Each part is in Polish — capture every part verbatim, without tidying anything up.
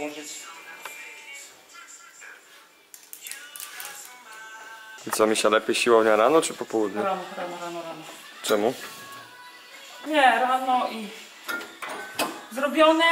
położyć. I co, mi się lepiej siłownia rano czy po południu? Rano, rano, rano, rano. Czemu? Nie, rano i zrobione.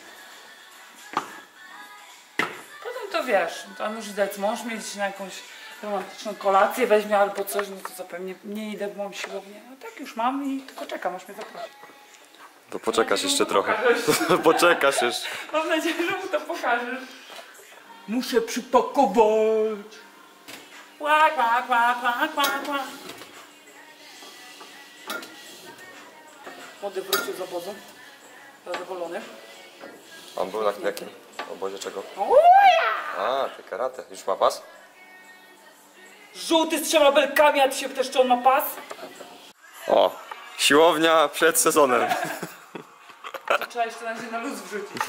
Potem to wiesz, tam już dać mąż mieć na jakąś romantyczną kolację weźmie albo coś, no to zapewne nie idę, bo mam siłownię. No tak już mam i tylko czekam, aż mnie zaprosi. To poczekasz jeszcze trochę. Pokażesz. Poczekasz jeszcze. Mam nadzieję, że mu to pokażesz. Muszę przypakować. Łak, łak, łak, łak, łak, łak. Młody wrócił z obozu. Zadowolony. On był na jakim obozie czego? Uja! A, te karate. Już ma pas? Żółty z trzema belkami, a ty się pytasz, czy on ma pas? O, siłownia przed sezonem. To trzeba jeszcze na razie na luz wrzucić.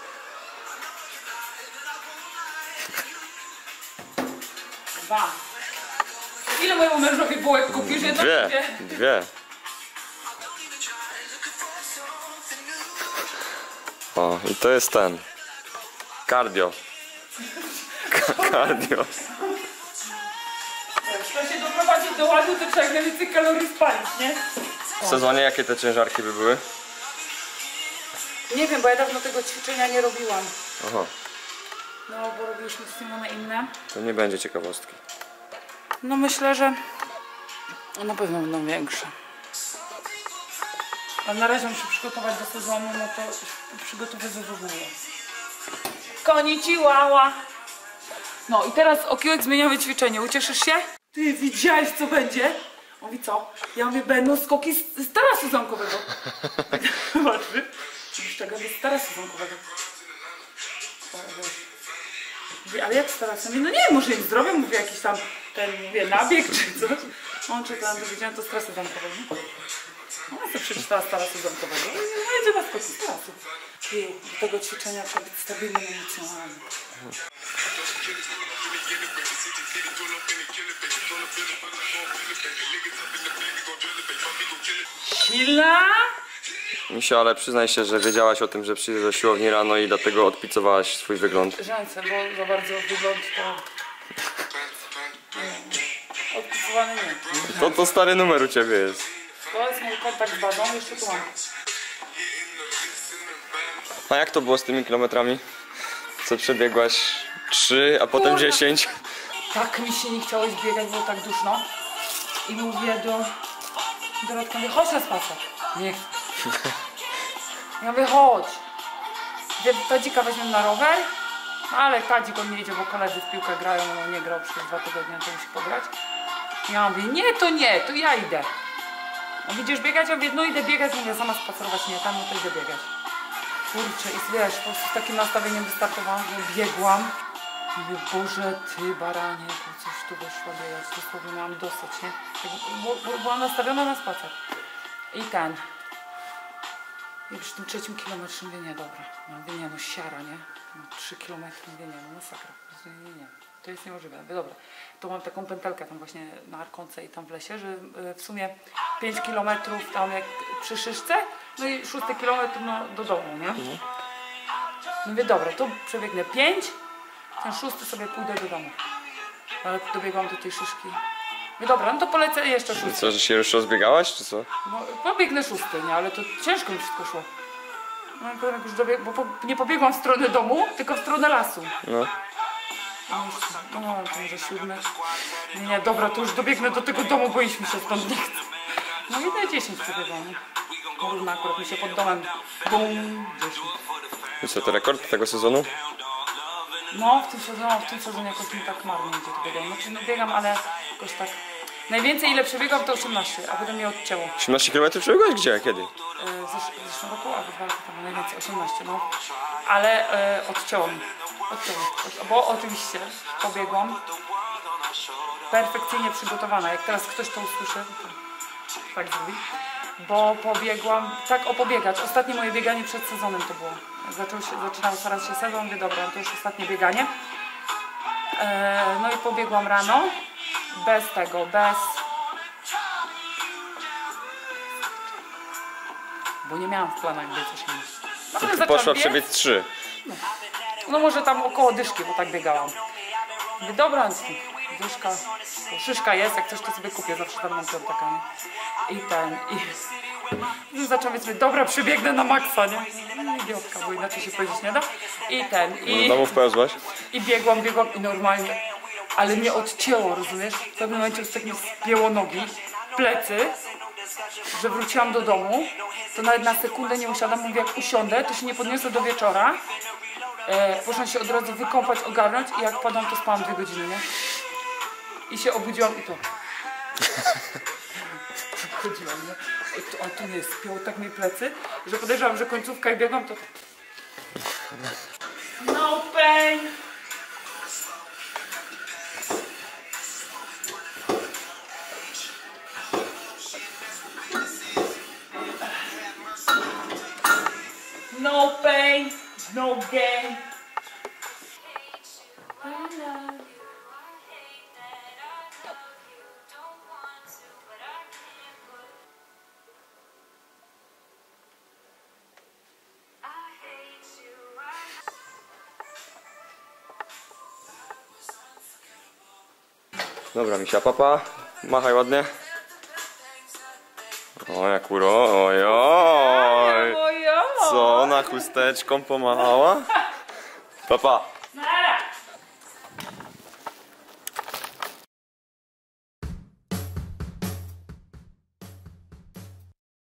Dwa. Ile mojemu mężowi bułek kupisz? Jedno Dwie, dwie? dwie. O, i to jest ten. Cardio. Ka cardio. Jak się doprowadzić do ładu, to trzeba jak najwięcej kalorii spalić, nie? W sezonie jakie te ciężarki by były? Nie wiem, bo ja dawno tego ćwiczenia nie robiłam. Aha, No, bo robiliśmy z Simone inne. to nie będzie ciekawostki. No myślę, że na pewno będą większe. A na razie muszę przygotować do sezonu, no to przygotowywuję. Koni ciłała. No i teraz okiłek zmieniamy ćwiczenie. Ucieszysz się? Ty widziałeś, co będzie? Mówi co? Ja mówię, będą skoki z, z tarasu zamkowego. Zobaczmy. Z czego? Z tarasu zamkowego. Mówię, ale jak z tarasem? Mówię, no nie, może im zdrowie, mówię, jakiś tam ten, mówię, nabieg czy coś. On czytałem, to widziałem, to z tarasu zamkowego. Ona sobie przeczytała z tarasu zamkowego. No idzie na skoki z tarasu. I do tego ćwiczenia trzeba być stabilnym emocjonalnie. Silna? Misia, ale przyznaj się, że wiedziałaś o tym, że przyjdziesz do siłowni rano i dlatego odpicowałaś swój wygląd. Rzęsę, bo za bardzo wygląd to... Odpisywany nie. To, to stary numer u ciebie jest. To jest mój kontakt z badą, jeszcze tu mam. A jak to było z tymi kilometrami? Co przebiegłaś? Trzy, a potem Kurwa. dziesięć? Tak mi się nie chciało biegać, było tak duszno. I mówię do Dorotka, mówię, chodź na spacer. Nie chcę. Ja mówię, chodź. Gdzie Tadzika weźmiemy na rower? No ale Tadzik on nie idzie, bo koledzy w piłkę grają, on nie grał przez dwa tygodnie, to musi pograć. Ja mówię, nie, to nie, to ja idę. A widzisz biegać? Ja mówię, no idę biegać, mówię, sama spacerować, nie, tam no to idę biegać. Kurczę, i wiesz, po prostu z takim nastawieniem wystartowałam, że biegłam. I mówię, Boże, ty baranie, to coś tu wyszło biegać, dosłownie miałam dosyć, nie? Bo, bo, byłam nastawiona na spacer. I ten. I przy tym trzecim kilometrze mówię, nie, dobra. Ja mówię, nie, no siara, nie? No, trzy kilometry, mówię, nie, no masakra. Nie, nie, nie. To jest niemożliwe. Mówię, dobra. To mam taką pętelkę tam właśnie na Arkonce i tam w lesie, że w sumie pięć kilometrów tam jak przy szyszce, no i szósty kilometr no, do domu, nie? Mhm. Mówię, dobra, to przebiegnę pięć, ten szósty sobie pójdę do domu. Ale dobiegłam do tej szyszki. Mówię, dobra, no to polecę jeszcze szósty. Co, że się już rozbiegałaś, czy co? No, pobiegnę szósty, nie, ale to ciężko mi wszystko szło. No i potem jak już dobieg, bo po, nie pobiegłam w stronę domu, tylko w stronę lasu. No. No, no, no to może siódmy. Nie, nie, dobra, to już dobiegnę do tego domu, bo iść mi się stąd nie chce. No i na dziesięć przebiegłam. No równo akurat mi się pod domem. Bum, dziesięć. I co, to rekord tego sezonu? No, w tym sezonie, w tym sezonie jakoś mi tak marnie idzie to biegam. Znaczy no biegam, ale jakoś tak... Najwięcej ile przebiegam to osiemnaście, a potem mnie odcięło. osiemnaście kilometrów przebiegłaś? Gdzie? Kiedy? W zeszłym roku, albo dwa lata temu, najwięcej, osiemnaście, no. Ale e, odcięło mi. Odcięło. Bo oczywiście pobiegłam perfekcyjnie przygotowana. Jak teraz ktoś to usłyszy, to tak zrobi. Bo pobiegłam, tak opobiegać. Ostatnie moje bieganie przed sezonem to było. Zaczął się, zaczynał starać się sezon, mówię, dobra, to już ostatnie bieganie. E, no i pobiegłam rano. Bez tego, bez... Bo nie miałam w planach biec osiemnaście. No, Poszła przebiec trzy. No. No może tam około dyszki, bo tak biegałam. Mówię, dobra, dyszka, szyszka jest, jak coś to sobie kupię, zawsze tam mam piątaka, nie? I ten, i zaczęłam mówić, dobra, przybiegnę na maksa, nie? Idiotka, bo inaczej się powiedzieć nie da. I ten, i... Do domu wpełzłaś? I biegłam, biegłam i normalnie, ale mnie odcięło, rozumiesz? W pewnym momencie już tak mi spięło nogi, plecy, że wróciłam do domu, to nawet na sekundę nie usiadłam, mówię, jak usiądę, to się nie podniosę do wieczora. E, poszłam się od razu wykąpać, ogarnąć i jak padłam, to spałam dwie godziny, nie? I się obudziłam i to... Chodziłam, nie? A tu nie, spięło tak mi plecy, że podejrzewam, że końcówka i biegłam, to... No pain! No pain, no gain. Dobra, misia, papa. Machaj ładnie. O, jak uro, oj, oj. Co, ona chusteczką pomachała? Papa.